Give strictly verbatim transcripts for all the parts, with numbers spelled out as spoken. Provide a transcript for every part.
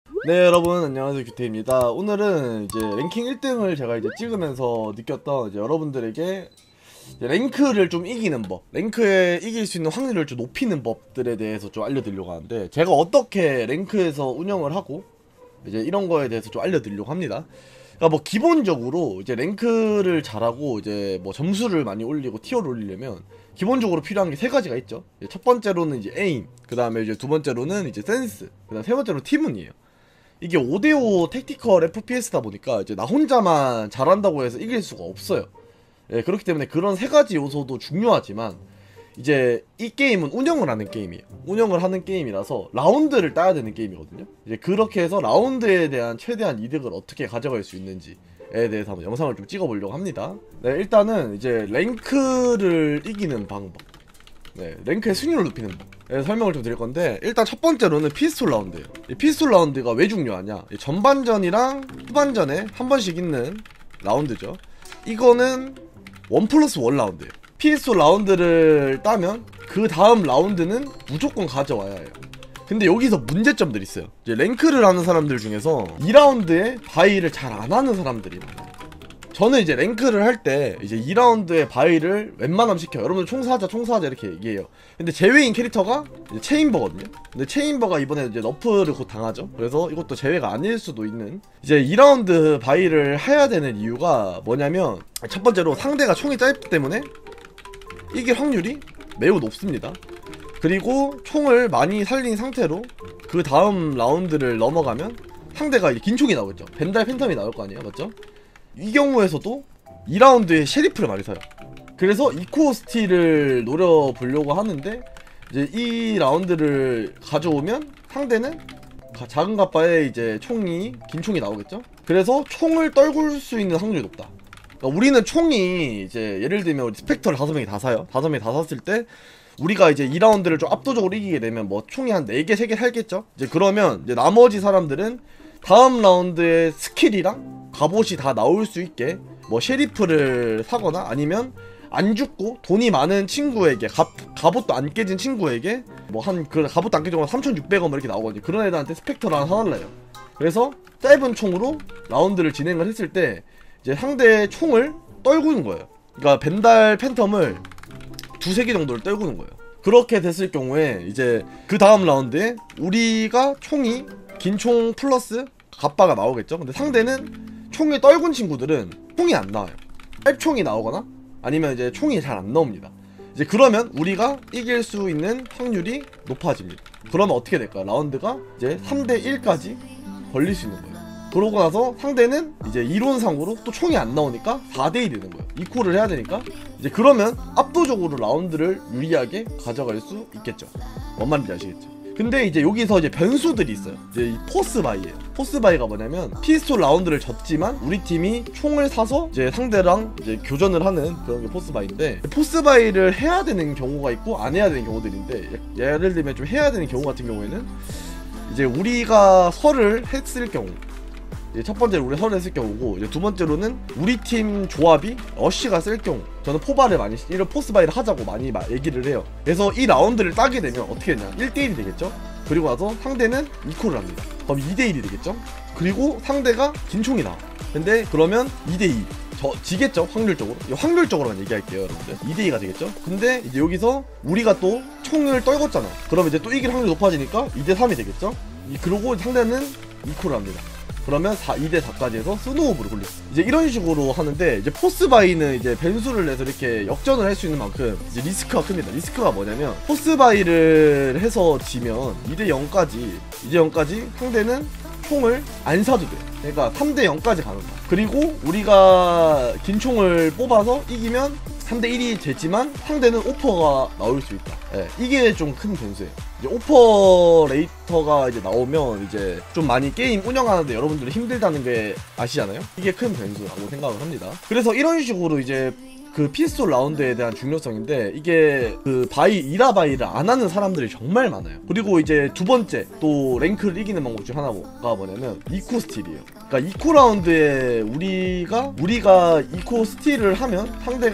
네, 여러분 안녕하세요, 규태입니다. 오늘은 이제 랭킹 일 등을 제가 이제 찍으면서 느꼈던 이제 여러분들에게 이제 랭크를 좀 이기는 법, 랭크에 이길 수 있는 확률을 좀 높이는 법들에 대해서 좀 알려드리려고 하는데, 제가 어떻게 랭크에서 운영을 하고 이제 이런 거에 대해서 좀 알려드리려고 합니다. 그러니까 뭐 기본적으로 이제 랭크를 잘하고 이제 뭐 점수를 많이 올리고 티어를 올리려면 기본적으로 필요한 게 세 가지가 있죠. 첫 번째로는 이제 에임, 그 다음에 이제 두 번째로는 이제 센스, 그 다음 세 번째로 팀운이에요. 이게 오 대오 택티컬 에프피에스다 보니까 이제 나 혼자만 잘한다고 해서 이길 수가 없어요. 예, 그렇기 때문에 그런 세 가지 요소도 중요하지만 이제 이 게임은 운영을 하는 게임이에요. 운영을 하는 게임이라서 라운드를 따야 되는 게임이거든요. 이제 그렇게 해서 라운드에 대한 최대한 이득을 어떻게 가져갈 수 있는지에 대해서 한번 영상을 좀 찍어보려고 합니다. 네, 일단은 이제 랭크를 이기는 방법, 네, 랭크의 승률을 높이는 법, 네, 설명을 좀 드릴 건데, 일단 첫 번째로는 피스톨 라운드예요. 이 피스톨 라운드가 왜 중요하냐, 이 전반전이랑 후반전에 한 번씩 있는 라운드죠. 이거는 원 플러스 원 라운드예요. 피스톨 라운드를 따면 그 다음 라운드는 무조건 가져와야 해요. 근데 여기서 문제점들이 있어요. 이제 랭크를 하는 사람들 중에서 이 라운드에 바이를 잘 안 하는 사람들이 많아요. 저는 이제 랭크를 할 때 이제 이 라운드에 바이를 웬만하면 시켜요. 여러분들 총사하자 총사하자 이렇게 얘기해요. 근데 제외인 캐릭터가 이제 체인버거든요. 근데 체인버가 이번에 이제 너프를 곧 당하죠. 그래서 이것도 제외가 아닐 수도 있는, 이제 이 라운드 바이를 해야 되는 이유가 뭐냐면, 첫 번째로 상대가 총이 짧기 때문에 이길 확률이 매우 높습니다. 그리고 총을 많이 살린 상태로 그 다음 라운드를 넘어가면 상대가 이제 긴 총이 나오겠죠. 벤달 팬텀이 나올 거 아니에요, 맞죠? 이 경우에서도 이 라운드에 셰리프를 많이 사요. 그래서 이코 스틸을 노려보려고 하는데, 이제 이 라운드를 가져오면 상대는 작은 갑바에 이제 총이, 긴 총이 나오겠죠? 그래서 총을 떨굴 수 있는 확률이 높다. 그러니까 우리는 총이 이제 예를 들면 우리 스펙터를 다섯 명이 다 사요. 다섯 명이 다 샀을 때 우리가 이제 이 라운드를 좀 압도적으로 이기게 되면 뭐 총이 한 네 개, 세 개 살겠죠? 이제 그러면 이제 나머지 사람들은 다음 라운드에 스킬이랑 갑옷이 다 나올 수 있게 뭐 셰리프를 사거나, 아니면 안 죽고 돈이 많은 친구에게, 갑, 갑옷도 안 깨진 친구에게 뭐 한 그 갑옷도 안 깨진 거 삼천육백 원 이렇게 나오거든요. 그런 애들한테 스펙터를 하나 사달래요. 그래서 짧은 총으로 라운드를 진행을 했을 때 이제 상대의 총을 떨구는 거예요. 그러니까 벤달 팬텀을 두세 개 정도를 떨구는 거예요. 그렇게 됐을 경우에 이제 그 다음 라운드에 우리가 총이 긴 총 플러스 갑바가 나오겠죠. 근데 상대는 총이 떨군 친구들은 총이 안 나와요. 짧총이 나오거나 아니면 이제 총이 잘 안 나옵니다. 이제 그러면 우리가 이길 수 있는 확률이 높아집니다. 그러면 어떻게 될까요? 라운드가 이제 삼 대 일까지 걸릴 수 있는 거예요. 그러고 나서 상대는 이제 이론상으로 또 총이 안 나오니까 사 대 이 되는 거예요. 이코를 해야 되니까. 이제 그러면 압도적으로 라운드를 유리하게 가져갈 수 있겠죠. 뭔 말인지 아시겠죠? 근데 이제 여기서 이제 변수들이 있어요. 이제 이 포스바이예요. 포스바이가 뭐냐면, 피스톨 라운드를 졌지만 우리 팀이 총을 사서 이제 상대랑 이제 교전을 하는 그런 게 포스바이인데, 포스바이를 해야 되는 경우가 있고 안 해야 되는 경우들인데, 예를 들면 좀 해야 되는 경우 같은 경우에는 이제 우리가 설을 했을 경우, 첫 번째로 우리 설을 했을 경우고, 이제 두 번째로는 우리 팀 조합이 어쉬가 쓸 경우, 저는 포바를 많이, 이런 포스바이를 하자고 많이 얘기를 해요. 그래서 이 라운드를 따게 되면 어떻게 되냐, 일 대 일이 되겠죠. 그리고 나서 상대는 이코를 합니다. 그럼 이 대 일이 되겠죠. 그리고 상대가 긴총이 나와. 근데 그러면 이 대 이, 저 지겠죠, 확률적으로. 확률적으로만 얘기할게요, 여러분들. 이 대 이가 되겠죠. 근데 이제 여기서 우리가 또 총을 떨궜잖아. 그러면 이제 또 이길 확률이 높아지니까 이 대 삼이 되겠죠. 그리고 상대는 이코를 합니다. 그러면 이 대 사까지 해서 스노우볼을 굴릴 수, 이제 이런 식으로 하는데, 이제 포스바이는 이제 변수를 내서 이렇게 역전을 할 수 있는 만큼 이제 리스크가 큽니다. 리스크가 뭐냐면, 포스바이를 해서 지면 이 대 영까지, 이 대 영까지 상대는 총을 안 사도 돼요. 그러니까 삼 대 영까지 가는 거야. 그리고 우리가 긴 총을 뽑아서 이기면 삼 대 일이 되지만 상대는 오퍼가 나올 수 있다. 예, 이게 좀 큰 변수예요. 이제 오퍼레이터가 이제 나오면 이제 좀 많이 게임 운영하는데 여러분들이 힘들다는 게 아시잖아요? 이게 큰 변수라고 생각을 합니다. 그래서 이런 식으로 이제 그 피스톨 라운드에 대한 중요성인데, 이게 그 바이, 이라 바이를 안 하는 사람들이 정말 많아요. 그리고 이제 두 번째 또 랭크를 이기는 방법 중 하나가 뭐냐면 이코 스틸이에요. 그러니까 이코 라운드에 우리가 우리가 이코 스틸을 하면 상대가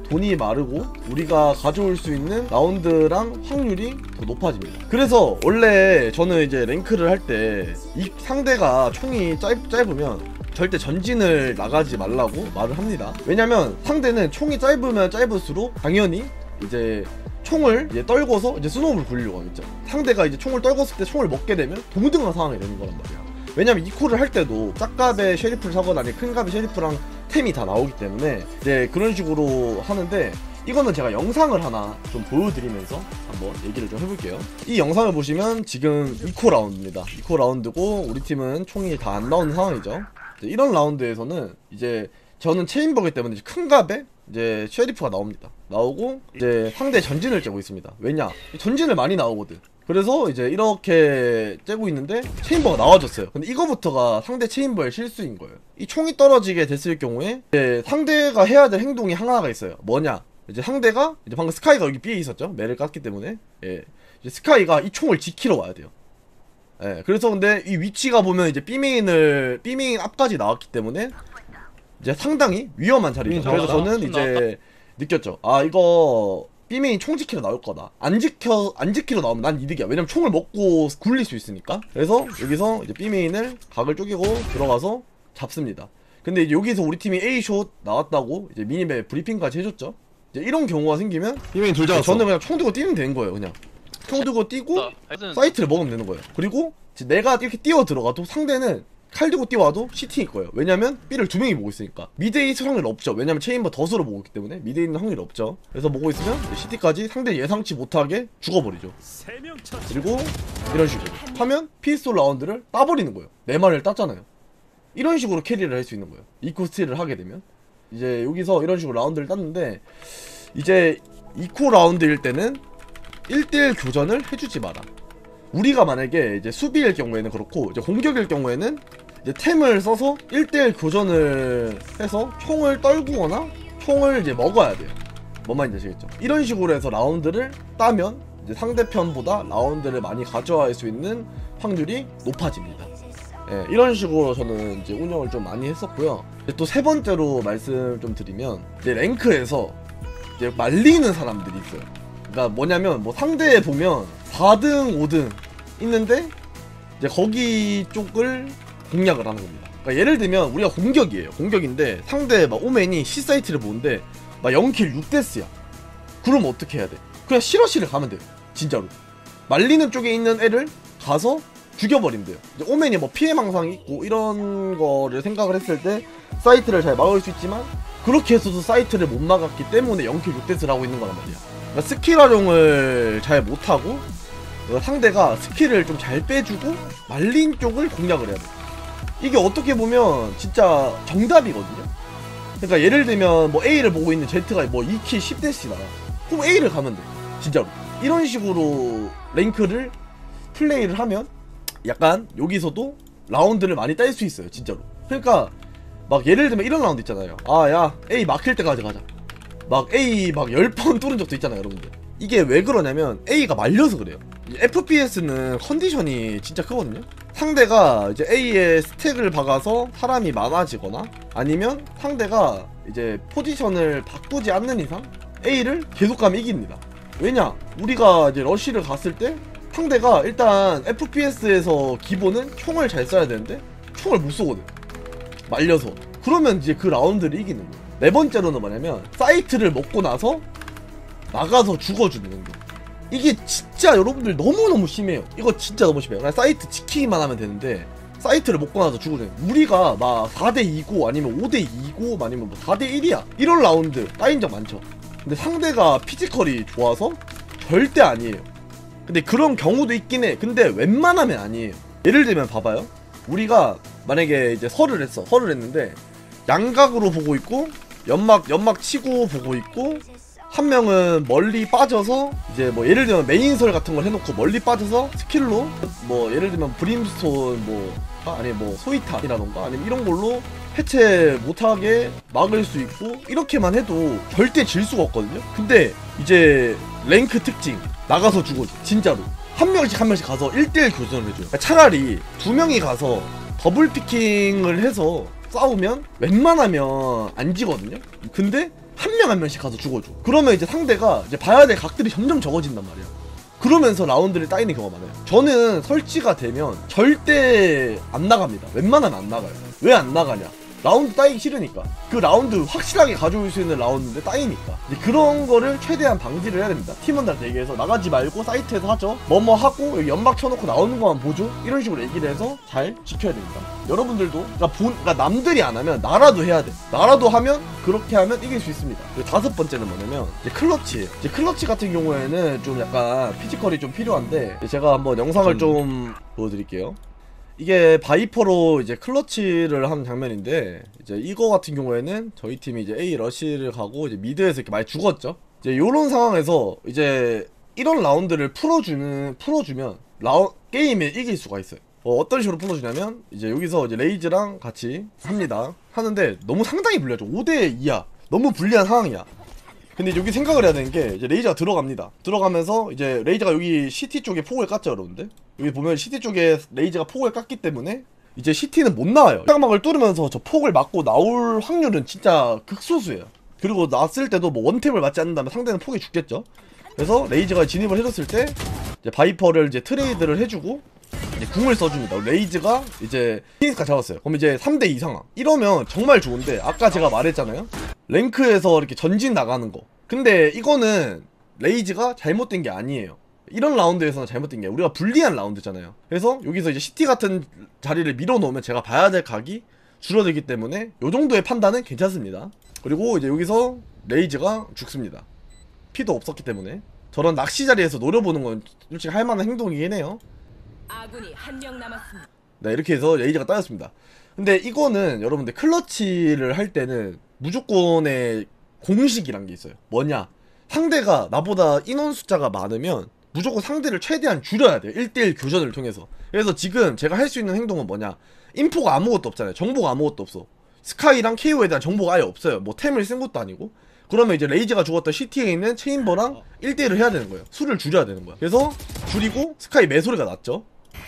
돈이 마르고 우리가 가져올 수 있는 라운드랑 확률이 더 높아집니다. 그래서 원래 저는 이제 랭크를 할 때 이 상대가 총이 짧, 짧으면 절대 전진을 나가지 말라고 말을 합니다. 왜냐면 상대는 총이 짧으면 짧을수록 당연히 이제 총을 이제 떨궈서 이제 스노우를 굴리려고 하겠죠. 상대가 이제 총을 떨궜을 때 총을 먹게 되면 동등한 상황이 되는 거란 말이야. 왜냐면 이코를 할 때도 짝갑의 쉐리프를 사거나 아니면 큰갑의 쉐리프랑 템이 다 나오기 때문에 이제 그런 식으로 하는데, 이거는 제가 영상을 하나 좀 보여드리면서 한번 얘기를 좀 해볼게요. 이 영상을 보시면 지금 이코 라운드입니다. 이코 라운드고 우리 팀은 총이 다 안 나오는 상황이죠. 이런 라운드에서는 이제 저는 체인버기 때문에 큰 갑에 이제 쉐리프가 나옵니다. 나오고 이제 상대 전진을 째고 있습니다. 왜냐? 전진을 많이 나오거든. 그래서 이제 이렇게 째고 있는데 체인버가 나와줬어요. 근데 이거부터가 상대 체인버의 실수인 거예요. 이 총이 떨어지게 됐을 경우에 이제 상대가 해야 될 행동이 하나가 있어요. 뭐냐? 이제 상대가 이제 방금 스카이가 여기 B에 있었죠. 매를 깠기 때문에 예. 이제 스카이가 이 총을 지키러 와야 돼요. 예. 그래서 근데 이 위치가 보면 이제 B메인을 B메인 앞까지 나왔기 때문에 이제 상당히 위험한 자리죠. 그래서 저는 이제 느꼈죠. 아 이거 B메인 총 지키러 나올 거다. 안 지켜 안 지키러 나오면 난 이득이야. 왜냐면 총을 먹고 굴릴 수 있으니까. 그래서 여기서 이제 B메인을 각을 쪼개고 들어가서 잡습니다. 근데 이제 여기서 우리 팀이 A숏 나왔다고 이제 미니맵 브리핑까지 해줬죠. 이제 이런 경우가 생기면 B메인 둘 잡았어. 저는 그냥 총 들고 뛰면 되는 거예요. 그냥 총 들고 뛰고 사이트를 먹으면 되는 거예요. 그리고 내가 이렇게 뛰어 들어가도 상대는 칼 들고 뛰어와도 시티일 거예요. 왜냐면 B를 두 명이 보고 있으니까. 미드에 있을 확률 없죠. 왜냐면 체인버 덫으로 보고 있기 때문에 미드에 있는 확률이 없죠. 그래서 보고 있으면 시티까지 상대 예상치 못하게 죽어버리죠. 그리고 이런 식으로 하면 피스톨 라운드를 따버리는 거예요. 네 마리를 땄잖아요. 이런 식으로 캐리를 할 수 있는 거예요. 이코 스틸을 하게 되면 이제 여기서 이런 식으로 라운드를 땄는데, 이제 이코 라운드일 때는 일 대일 교전을 해주지 마라. 우리가 만약에 이제 수비일 경우에는 그렇고, 이제 공격일 경우에는 이제 템을 써서 일 대일 교전을 해서 총을 떨구거나 총을 이제 먹어야 돼요. 뭔 말인지 아시겠죠? 이런 식으로 해서 라운드를 따면 이제 상대편보다 라운드를 많이 가져갈 수 있는 확률이 높아집니다. 예, 이런 식으로 저는 이제 운영을 좀 많이 했었고요. 또 세 번째로 말씀 좀 드리면, 이제 랭크에서 이제 말리는 사람들이 있어요. 그러니까 뭐냐면 뭐 상대에 보면 사 등, 오 등 있는데 이제 거기 쪽을 공략을 하는 겁니다. 그러니까 예를 들면 우리가 공격이에요. 공격인데 상대 막 오맨이 C 사이트를 보는데 막 영 킬 육 데스야. 그럼 어떻게 해야 돼? 그냥 실어시를 가면 돼요. 진짜로. 말리는 쪽에 있는 애를 가서 죽여버리면 돼요. 이제 오맨이 뭐 피해망상이 있고 이런 거를 생각을 했을 때 사이트를 잘 막을 수 있지만, 그렇게 해서도 사이트를 못 막았기 때문에 영 킬 육 데스를 하고 있는 거란 말이야. 그러니까 스킬 활용을 잘 못하고 상대가 스킬을 좀 잘 빼주고 말린 쪽을 공략을 해야 돼. 이게 어떻게 보면 진짜 정답이거든요. 그러니까 예를 들면 뭐 A를 보고 있는 Z가 뭐 이 킬 십 데스씩 나가. 그럼 A를 가면 돼. 진짜로. 이런 식으로 랭크를 플레이를 하면 약간 여기서도 라운드를 많이 딸 수 있어요. 진짜로. 그러니까 막 예를 들면 이런 라운드 있잖아요. 아 야 A 막힐 때까지 가자. 막 A 막 열 번 뚫은 적도 있잖아요, 여러분들. 이게 왜 그러냐면 A가 말려서 그래요. 에프피에스는 컨디션이 진짜 크거든요. 상대가 이제 A의 스택을 박아서 사람이 많아지거나 아니면 상대가 이제 포지션을 바꾸지 않는 이상 A를 계속 가면 이깁니다. 왜냐? 우리가 이제 러쉬를 갔을 때 상대가 일단 에프피에스에서 기본은 총을 잘 쏴야 되는데 총을 못 쏘거든. 말려서. 그러면 이제 그 라운드를 이기는 거예요. 네 번째로는 뭐냐면 사이트를 먹고 나서 나가서 죽어주는 거. 이게 진짜 여러분들 너무너무 심해요. 이거 진짜 너무 심해요. 그냥 사이트 지키기만 하면 되는데 사이트를 먹고 나서 죽어줘요. 우리가 막 사 대 이고 아니면 오 대 이고 아니면 뭐 사 대 일이야 이런 라운드 따인 적 많죠. 근데 상대가 피지컬이 좋아서 절대 아니에요. 근데 그런 경우도 있긴 해. 근데 웬만하면 아니에요. 예를 들면 봐봐요. 우리가 만약에 이제 설을 했어. 설을 했는데 양각으로 보고 있고 연막 연막 치고 보고 있고, 한 명은 멀리 빠져서 이제 뭐 예를 들면 메인설 같은 걸 해놓고 멀리 빠져서 스킬로 뭐 예를 들면 브림스톤 뭐 아니 뭐 소이탄이라던가 아니면 이런 걸로 해체 못하게 막을 수 있고, 이렇게만 해도 절대 질 수가 없거든요. 근데 이제 랭크 특징 나가서 죽어줘. 진짜로 한 명씩 한 명씩 가서 일 대일 교전을 해줘요. 그러니까 차라리 두 명이 가서 더블 피킹을 해서 싸우면 웬만하면 안 지거든요. 근데 한 명 한 명씩 가서 죽어줘. 그러면 이제 상대가 이제 봐야 될 각들이 점점 적어진단 말이야. 그러면서 라운드를 따이는 경우가 많아요. 저는 설치가 되면 절대 안 나갑니다. 웬만하면 안 나가요. 왜 안 나가냐? 라운드 따이기 싫으니까. 그 라운드 확실하게 가져올 수 있는 라운드인데 따이니까. 이제 그런 거를 최대한 방지를 해야 됩니다. 팀원들한테 얘기해서 나가지 말고 사이트에서 하죠. 뭐뭐 하고 여기 연막 쳐놓고 나오는 것만 보죠. 이런 식으로 얘기를 해서 잘 지켜야 됩니다. 여러분들도 그러니까, 본, 그러니까 남들이 안 하면 나라도 해야 돼. 나라도 하면 그렇게 하면 이길 수 있습니다. 그리고 다섯 번째는 뭐냐면 이제 클러치. 이제 클러치 같은 경우에는 좀 약간 피지컬이 좀 필요한데 제가 한번 영상을 좀 보여드릴게요. 이게 바이퍼로 이제 클러치를 하는 장면인데 이제 이거 같은 경우에는 저희 팀이 이제 A 러시를 가고 이제 미드에서 이렇게 많이 죽었죠. 이제 요런 상황에서 이제 이런 라운드를 풀어주는 풀어주면 라운 게임에 이길 수가 있어요. 어, 어떤 식으로 풀어주냐면 이제 여기서 이제 레이즈랑 같이 합니다. 하는데 너무 상당히 불리하죠. 오 대 이야. 너무 불리한 상황이야. 근데 여기 생각을 해야 되는 게 이제 레이저가 들어갑니다. 들어가면서 이제 레이저가 여기 시티 쪽에 폭을 깠죠, 여러분들. 여기 보면 시티 쪽에 레이저가 폭을 깠기 때문에 이제 시티는 못 나와요. 땅막을 뚫으면서 저 폭을 맞고 나올 확률은 진짜 극소수예요. 그리고 나왔을 때도 뭐 원탭을 맞지 않는다면 상대는 폭이 죽겠죠. 그래서 레이저가 진입을 해줬을 때 이제 바이퍼를 이제 트레이드를 해주고 이제 궁을 써줍니다. 레이즈가 이제 피닉스가 잡았어요. 그럼 이제 삼 대 이 상황. 이러면 정말 좋은데 아까 제가 말했잖아요. 랭크에서 이렇게 전진 나가는 거. 근데 이거는 레이즈가 잘못된 게 아니에요. 이런 라운드에서는 잘못된 게 우리가 불리한 라운드잖아요. 그래서 여기서 이제 시티 같은 자리를 밀어놓으면 제가 봐야 될 각이 줄어들기 때문에 요 정도의 판단은 괜찮습니다. 그리고 이제 여기서 레이즈가 죽습니다. 피도 없었기 때문에. 저런 낚시 자리에서 노려보는 건 솔직히 할만한 행동이긴 해요. 아군이 한 명 남았습니다. 네, 이렇게 해서 레이저가 따였습니다. 근데 이거는 여러분들 클러치를 할 때는 무조건의 공식이란 게 있어요. 뭐냐? 상대가 나보다 인원 숫자가 많으면 무조건 상대를 최대한 줄여야 돼요. 일 대 일 교전을 통해서. 그래서 지금 제가 할 수 있는 행동은 뭐냐? 인포가 아무것도 없잖아요. 정보가 아무것도 없어. 스카이랑 케이오에 대한 정보가 아예 없어요. 뭐 템을 쓴 것도 아니고. 그러면 이제 레이즈가 죽었던 시티에 있는 체인버랑 일 대 일을 해야 되는 거예요. 수를 줄여야 되는 거야. 그래서 줄이고 스카이 매소리가 났죠.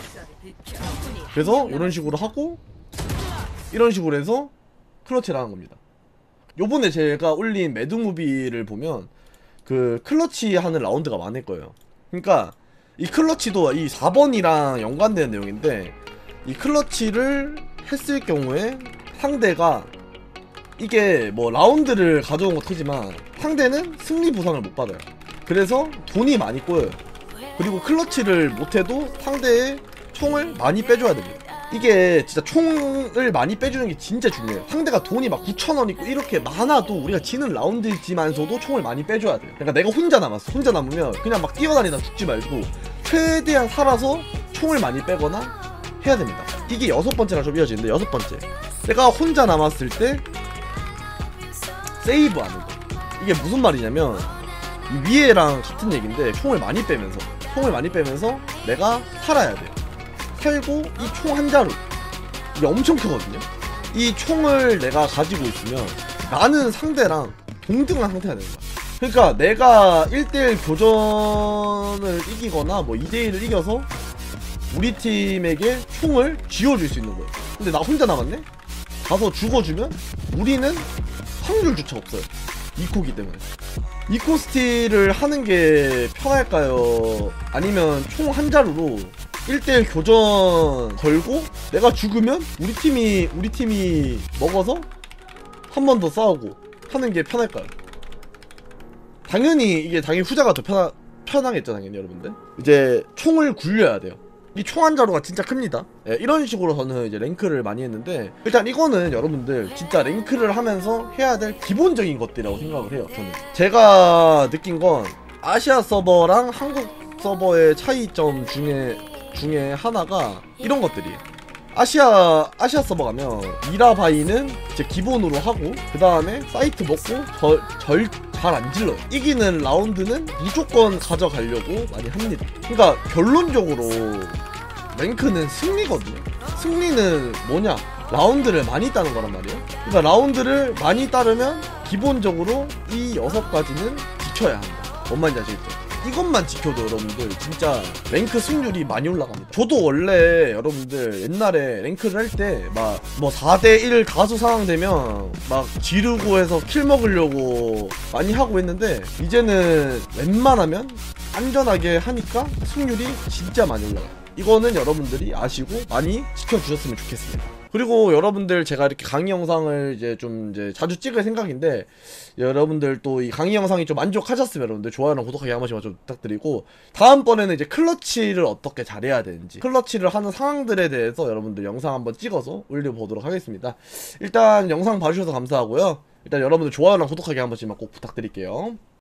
그래서 이런 식으로 하고 이런 식으로 해서 클러치를 하는 겁니다. 요번에 제가 올린 매드무비를 보면 그 클러치 하는 라운드가 많을 거예요. 그러니까 이 클러치도 이 사 번이랑 연관되는 내용인데 이 클러치를 했을 경우에 상대가 이게 뭐 라운드를 가져온 것도 크지만 상대는 승리 보상을 못 받아요. 그래서 돈이 많이 꼬여요. 그리고 클러치를 못해도 상대의 총을 많이 빼줘야 됩니다. 이게 진짜 총을 많이 빼주는 게 진짜 중요해요. 상대가 돈이 막 구천 원 있고 이렇게 많아도 우리가 지는 라운드지만서도 총을 많이 빼줘야 돼요. 그러니까 내가 혼자 남았어. 혼자 남으면 그냥 막 뛰어다니다 죽지 말고 최대한 살아서 총을 많이 빼거나 해야 됩니다. 이게 여섯 번째랑 좀 이어지는데 여섯 번째, 내가 혼자 남았을 때 세이브 하는 거. 이게 무슨 말이냐면 이 위에랑 같은 얘기인데 총을 많이 빼면서 총을 많이 빼면서 내가 살아야 돼요. 살고 이 총 한 자루 이게 엄청 크거든요. 이 총을 내가 가지고 있으면 나는 상대랑 동등한 상태가 되는 거야. 그러니까 내가 일 대 일 교전을 이기거나 뭐 이 대 일을 이겨서 우리 팀에게 총을 쥐어줄 수 있는 거예요. 근데 나 혼자 남았네? 가서 죽어주면 우리는 확률조차 없어요. 이코기 때문에. 이코 스틸을 하는 게 편할까요? 아니면 총 한 자루로 일 대 일 교전 걸고 내가 죽으면 우리 팀이 우리 팀이 먹어서 한 번 더 싸우고 하는 게 편할까요? 당연히 이게 당연히 후자가 더 편하, 편하겠죠 당연히 여러분들. 이제 총을 굴려야 돼요. 이 총 한 자루가 진짜 큽니다. 예, 이런 식으로 저는 이제 랭크를 많이 했는데 일단 이거는 여러분들 진짜 랭크를 하면서 해야 될 기본적인 것들이라고 생각을 해요. 저는 제가 느낀 건 아시아 서버랑 한국 서버의 차이점 중에 중에 하나가 이런 것들이에요. 아시아 아시아 서버 가면 미라바이는 이제 기본으로 하고 그 다음에 사이트 먹고 절 잘 안 질러요. 이기는 라운드는 무조건 가져가려고 많이 합니다. 그러니까 결론적으로 랭크는 승리거든요. 승리는 뭐냐? 라운드를 많이 따는 거란 말이에요. 그러니까 라운드를 많이 따르면 기본적으로 이 여섯 가지는 지켜야 한다. 뭔 말인지 아시겠죠? 이것만 지켜도 여러분들 진짜 랭크 승률이 많이 올라갑니다. 저도 원래 여러분들 옛날에 랭크를 할 때 막 뭐 사 대 일 다수 상황 되면 막 지르고 해서 킬 먹으려고 많이 하고 했는데 이제는 웬만하면 안전하게 하니까 승률이 진짜 많이 올라가요. 이거는 여러분들이 아시고 많이 지켜주셨으면 좋겠습니다. 그리고 여러분들 제가 이렇게 강의 영상을 이제 좀 이제 자주 찍을 생각인데 여러분들 또 이 강의 영상이 좀 만족하셨으면 여러분들 좋아요랑 구독하기 한 번씩만 좀 부탁드리고 다음번에는 이제 클러치를 어떻게 잘해야 되는지 클러치를 하는 상황들에 대해서 여러분들 영상 한번 찍어서 올려보도록 하겠습니다. 일단 영상 봐주셔서 감사하고요. 일단 여러분들 좋아요랑 구독하기 한 번씩만 꼭 부탁드릴게요.